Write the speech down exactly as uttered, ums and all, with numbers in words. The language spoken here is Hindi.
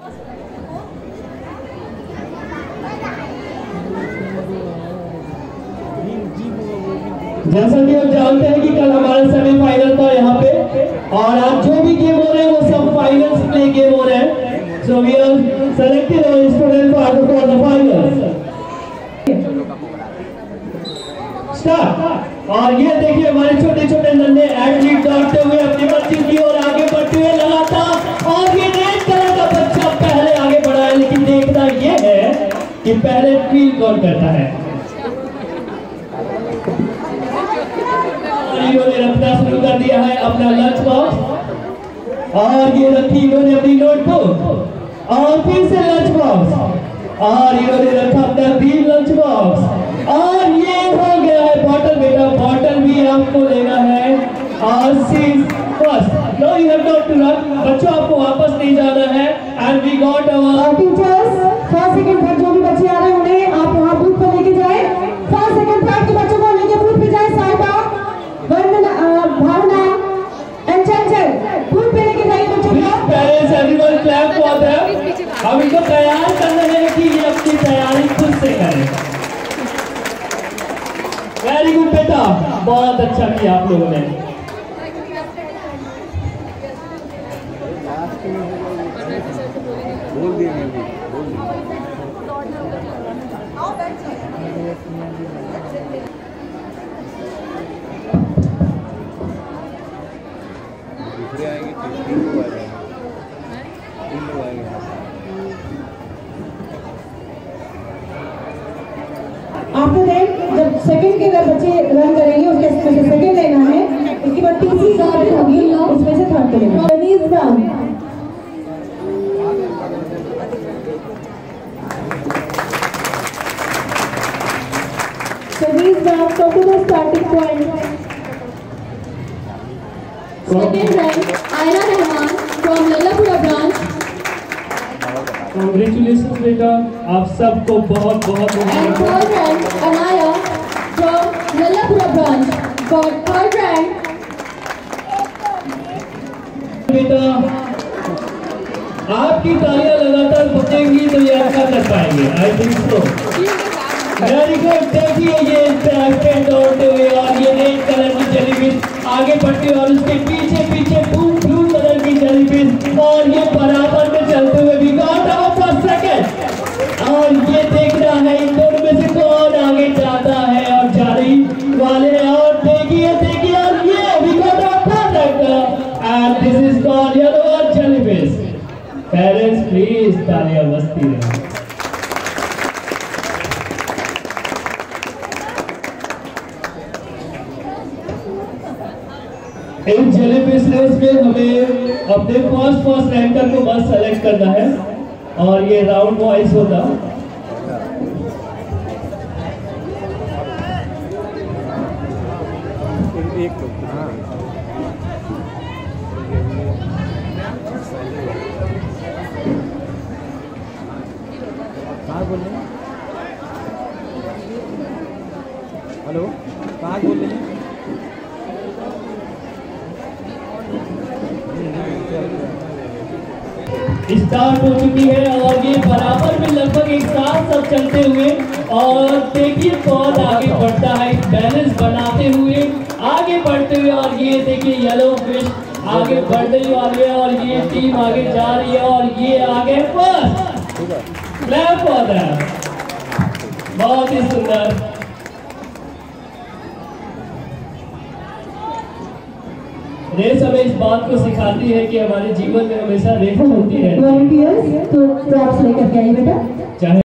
जैसा कि आप जानते हैं कि कल हमारा सेमीफाइनल था यहाँ पे, और आज जो भी गेम हो रहे हैं वो सब फाइनल्स प्ले गेम हो रहे हैं। So we are selected our student for the finals. Start. और ये देखिए हमारे छोटे छोटे नन्हे एथलीट दौड़ते हुए अपनी बच्ची की ओर आगे बढ़ते हुए लगातार, और ये रेड कलर का बच्चा पहले आगे बढ़ा है, लेकिन देखना ये है कि पहले फील्ड कौन करता है। इन्होंने रखना शुरू कर दिया है अपना लंच बॉक्स, और ये रखी इन्होंने अपनी नोटबुक, और फिर से लंच बॉक्स, और इन्होंने रखा अपना तीन लंच बॉक्स, और ये हो गया है बॉटल। बेटा बॉटल भी आपको लेना है, और six first no you have not to run. बच्चों आपको वापस नहीं जाना है। And we got our teachers first second third जो भी बच्चे आ रहे हैं उन्हें आप वहां बूथ पर लेके जाए। फर्स्ट सेकंड थर्ड के बच्चों को लेके बूथ पे जाए। साहिबा वंदना भावना एंड चंचल बूथ पे लेके जाइए बच्चों को। Parents everyone clap for them. हम इनको तैयार कर रहे हैं कि ये अपनी तैयारी खुद से करें। वेरी गुड बेटा, बहुत अच्छा किया आप लोगों ने। बोल दिए बोल दिए। दूसरे आएंगे तीन लोग आ जाएंगे तीन लोग आएंगे। आफ्टर दैट जब सेकंड के अगर बच्चे रन करेंगे उसके इसमें से सेकंड लेना है, उसके बाद तीसरी गाड़ी होगी उसमें से थर्ड को लेना है। Please run. So these rounds come to the starting point. Second rank, Aira Rahman from Lallapura branch. Congratulations बेटा, आप सबको बहुत बहुत And third rank, Anaya from Lallapura branch. For third rank, बेटा आपकी तालियां लगातार बजेंगी तो ये अच्छा कर पाएंगे। I think so. Very good. देखिए ये एक्सपेंड दौड़ते हुए, और ये रेड कलर की जेलीफिश आगे बढ़ती हुई, और उसके पीछे पीछे ब्लू ब्लू कलर की जेलीफिश, और ये बराबर में चलते हुए भी गॉट आउट फॉर सेकंड। और ये देखना है इन दोनों में से कौन आगे जाता है और जाने वाले हैं। और देखिए देखिए और ये भी got out for second, and this is called yellow jellyfish. Parents please तालियां बजती रहें। इन जेलीफिश रेस में हमें अपने फर्स्ट फर्स्ट रैंकर को बस सेलेक्ट करना है, और ये राउंड वाइज होगा। एक तो कहाँ बोल रहे हैं? हेलो कहाँ बोल रहे हैं? स्टार्ट हो चुकी है, और ये बराबर में लगभग एक साथ सब चलते हुए, और देखिए कौन आगे बढ़ता है बैलेंस बनाते हुए आगे बढ़ते हुए। और ये देखिए येलो फिश आगे बढ़ने वाली है, और ये टीम आगे जा रही है, और ये आगे फर्स्ट। Clap for them. बहुत ही सुंदर। रेस हमें इस बात को सिखाती है कि हमारे जीवन में हमेशा रेस होती है। वॉलंटियर्स तो प्रॉप्स लेकर के आइए बेटा। चाहे